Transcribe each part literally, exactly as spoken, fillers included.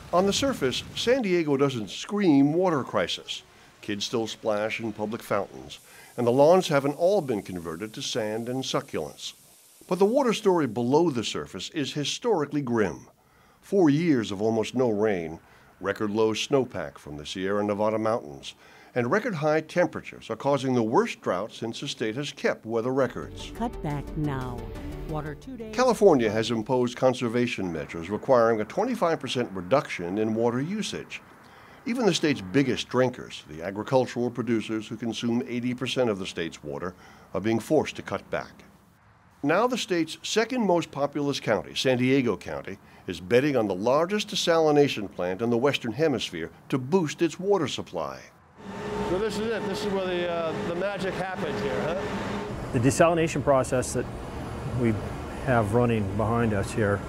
On the surface, San Diego doesn't scream water crisis. Kids still splash in public fountains, and the lawns haven't all been converted to sand and succulents. But the water story below the surface is historically grim. Four years of almost no rain, record low snowpack from the Sierra Nevada mountains, and record high temperatures are causing the worst drought since the state has kept weather records. Cut back now. Water two days. California has imposed conservation measures requiring a twenty-five percent reduction in water usage. Even the state's biggest drinkers, the agricultural producers who consume eighty percent of the state's water, are being forced to cut back. Now the state's second most populous county, San Diego County, is betting on the largest desalination plant in the Western Hemisphere to boost its water supply. So this is it. This is where the, uh, the magic happens here, huh? The desalination process that we have running behind us here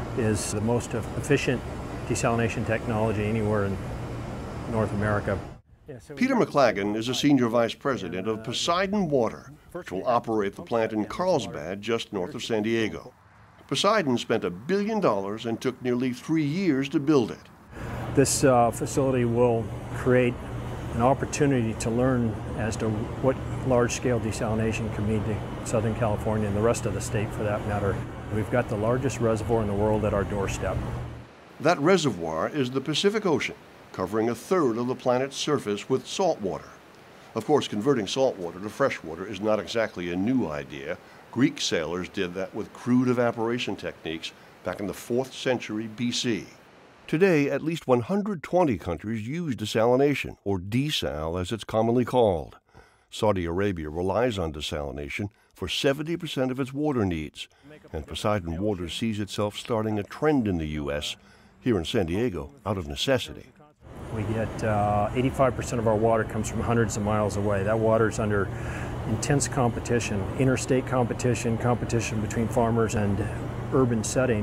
is the most efficient desalination technology anywhere in North America. Yeah, so Peter McLagan is a senior vice president of Poseidon Water, which will operate the plant in Carlsbad, just north of San Diego. Poseidon spent a billion dollars and took nearly three years to build it. This uh, facility will create an opportunity to learn as to what large-scale desalination can mean to Southern California and the rest of the state for that matter. We've got the largest reservoir in the world at our doorstep. That reservoir is the Pacific Ocean, covering a third of the planet's surface with salt water. Of course, converting salt water to fresh water is not exactly a new idea. Greek sailors did that with crude evaporation techniques back in the fourth century B C. Today, at least one hundred twenty countries use desalination, or desal as it's commonly called. Saudi Arabia relies on desalination for seventy percent of its water needs, and Poseidon Water sees itself starting a trend in the U S, here in San Diego, out of necessity. We get uh, eighty-five percent of our water comes from hundreds of miles away. That water is under intense competition, interstate competition, competition between farmers and urban setting.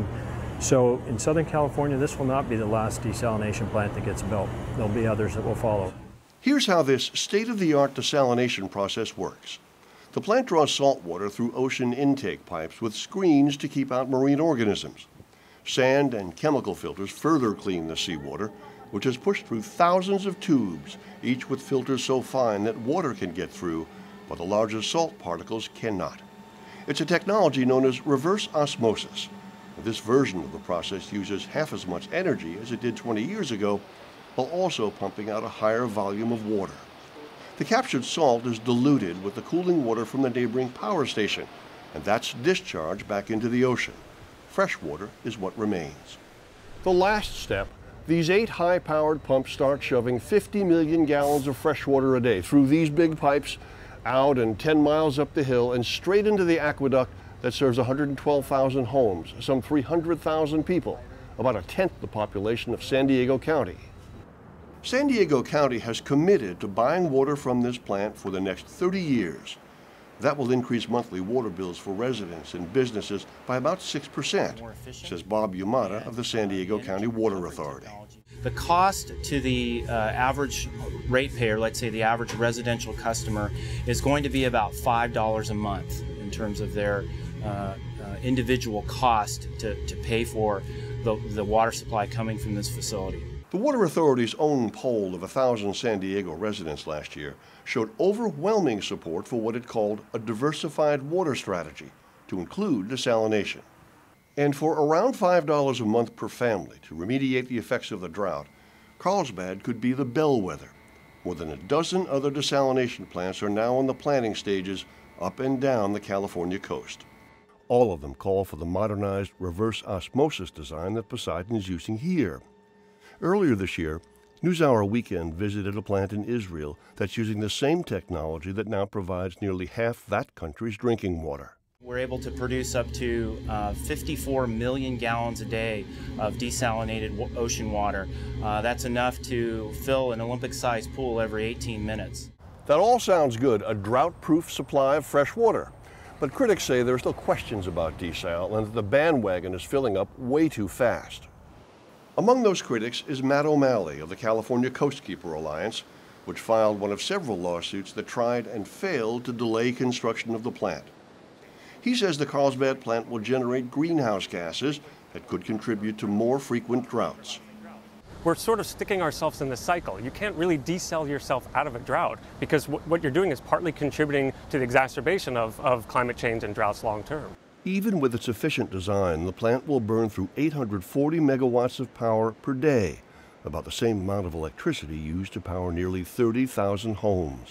So in Southern California, this will not be the last desalination plant that gets built. There'll be others that will follow. Here's how this state-of-the-art desalination process works. The plant draws salt water through ocean intake pipes with screens to keep out marine organisms. Sand and chemical filters further clean the seawater, which is pushed through thousands of tubes, each with filters so fine that water can get through, but the larger salt particles cannot. It's a technology known as reverse osmosis. This version of the process uses half as much energy as it did twenty years ago, while also pumping out a higher volume of water. The captured salt is diluted with the cooling water from the neighboring power station, and that's discharged back into the ocean. Fresh water is what remains. The last step, these eight high-powered pumps start shoving fifty million gallons of fresh water a day through these big pipes, out and ten miles up the hill, and straight into the aqueduct that serves one hundred twelve thousand homes, some three hundred thousand people, about a tenth the population of San Diego County. San Diego County has committed to buying water from this plant for the next thirty years. That will increase monthly water bills for residents and businesses by about six percent, says Bob Yamada of the San Diego County Water Authority. The cost to the uh, average ratepayer, let's say the average residential customer, is going to be about five dollars a month in terms of their uh, uh, individual cost to, to pay for the, the water supply coming from this facility. The Water Authority's own poll of one thousand San Diego residents last year showed overwhelming support for what it called a diversified water strategy, to include desalination. And for around five dollars a month per family to remediate the effects of the drought, Carlsbad could be the bellwether. More than a dozen other desalination plants are now in the planning stages up and down the California coast. All of them call for the modernized reverse osmosis design that Poseidon is using here. Earlier this year, NewsHour Weekend visited a plant in Israel that's using the same technology that now provides nearly half that country's drinking water. We're able to produce up to uh, fifty-four million gallons a day of desalinated ocean water. Uh, that's enough to fill an Olympic-sized pool every eighteen minutes. That all sounds good, a drought-proof supply of fresh water. But critics say there are still questions about desal and that the bandwagon is filling up way too fast. Among those critics is Matt O'Malley of the California Coastkeeper Alliance, which filed one of several lawsuits that tried and failed to delay construction of the plant. He says the Carlsbad plant will generate greenhouse gases that could contribute to more frequent droughts. we're sort of sticking ourselves in the cycle. You can't really desal yourself out of a drought because w what you're doing is partly contributing to the exacerbation of, of climate change and droughts long term. Even with its efficient design, the plant will burn through eight hundred forty megawatts of power per day, about the same amount of electricity used to power nearly thirty thousand homes.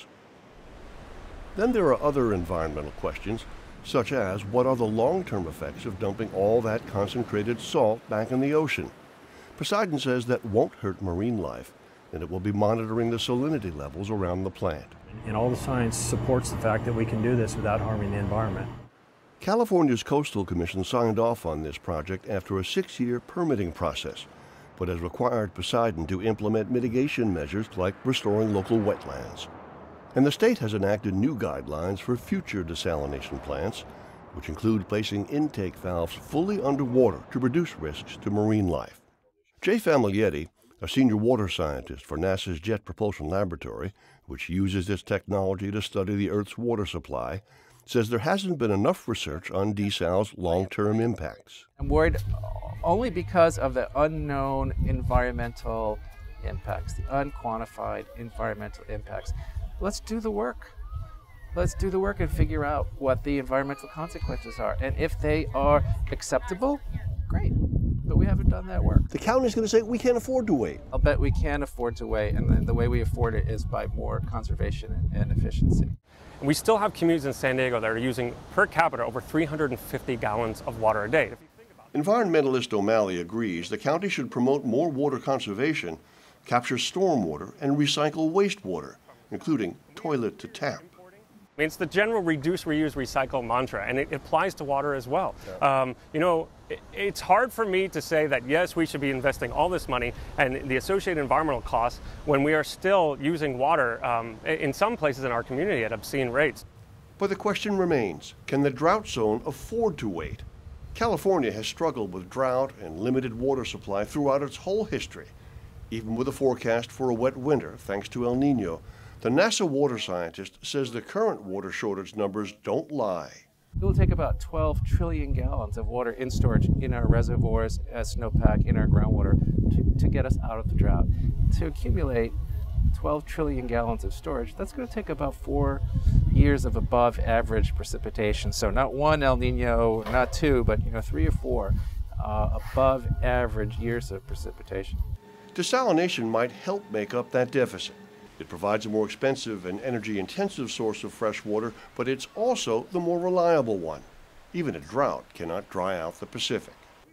Then there are other environmental questions, such as what are the long-term effects of dumping all that concentrated salt back in the ocean? Poseidon says that won't hurt marine life, and it will be monitoring the salinity levels around the plant. And all the science supports the fact that we can do this without harming the environment. California's Coastal Commission signed off on this project after a six-year permitting process, but has required Poseidon to implement mitigation measures like restoring local wetlands. And the state has enacted new guidelines for future desalination plants, which include placing intake valves fully underwater to reduce risks to marine life. Jay Famiglietti, a senior water scientist for NASA's Jet Propulsion Laboratory, which uses this technology to study the Earth's water supply, says there hasn't been enough research on desal's long-term impacts. I'm worried only because of the unknown environmental impacts, the unquantified environmental impacts. Let's do the work. Let's do the work and figure out what the environmental consequences are. And if they are acceptable, great. But we haven't done that work. The county's going to say we can't afford to wait. I'll bet we can afford to wait, and the way we afford it is by more conservation and efficiency. We still have communities in San Diego that are using per capita over three hundred fifty gallons of water a day. Environmentalist O'Malley agrees the county should promote more water conservation, capture stormwater, and recycle wastewater, including toilet to tap. I mean, it's the general reduce, reuse, recycle mantra, and it applies to water as well. Yeah. Um, you know, it, it's hard for me to say that, yes, we should be investing all this money and the associated environmental costs when we are still using water um, in some places in our community at obscene rates. But the question remains, can the drought zone afford to wait? California has struggled with drought and limited water supply throughout its whole history. Even with a forecast for a wet winter, thanks to El Nino, the NASA water scientist says the current water shortage numbers don't lie. It will take about twelve trillion gallons of water in storage in our reservoirs, as snowpack, in our groundwater to, to get us out of the drought. To accumulate twelve trillion gallons of storage, that's going to take about four years of above average precipitation. So not one El Nino, not two, but you know, three or four uh, above average years of precipitation. Desalination might help make up that deficit. It provides a more expensive and energy-intensive source of fresh water, but it's also the more reliable one. Even a drought cannot dry out the Pacific.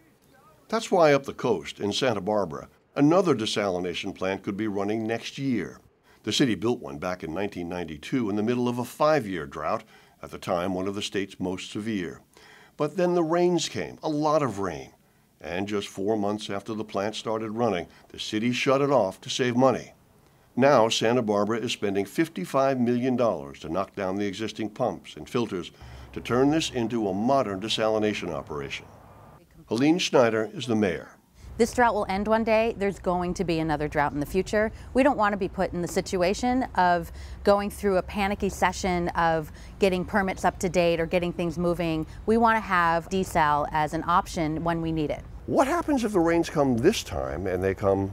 That's why up the coast in Santa Barbara, another desalination plant could be running next year. The city built one back in nineteen ninety-two in the middle of a five-year drought, at the time one of the state's most severe. But then the rains came, a lot of rain. And just four months after the plant started running, the city shut it off to save money. Now, Santa Barbara is spending fifty-five million dollars to knock down the existing pumps and filters to turn this into a modern desalination operation. Helene Schneider is the mayor. This drought will end one day. There's going to be another drought in the future. We don't want to be put in the situation of going through a panicky session of getting permits up to date or getting things moving. We want to have desal as an option when we need it. What happens if the rains come this time and they come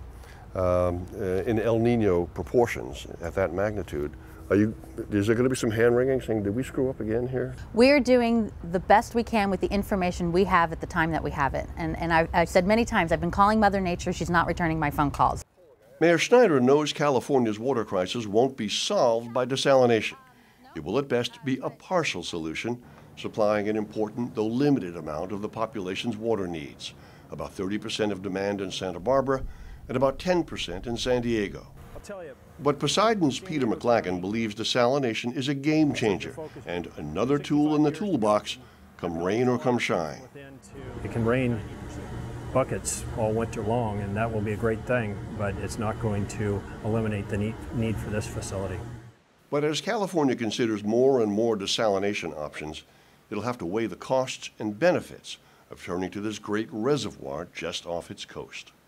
Um, uh, in El Nino proportions at that magnitude? Are you, is there going to be some hand-wringing saying, did we screw up again here? We're doing the best we can with the information we have at the time that we have it. And, and I've, I've said many times, I've been calling Mother Nature, she's not returning my phone calls. Mayor Schneider knows California's water crisis won't be solved by desalination. It will at best be a partial solution, supplying an important, though limited amount of the population's water needs, about thirty percent of demand in Santa Barbara, and about ten percent in San Diego. I'll tell you. But Poseidon's Peter McLagan believes desalination is a game changer and another tool in the toolbox, come rain or come shine. It can rain buckets all winter long, and that will be a great thing, but it's not going to eliminate the need, need for this facility. But as California considers more and more desalination options, it'll have to weigh the costs and benefits of turning to this great reservoir just off its coast.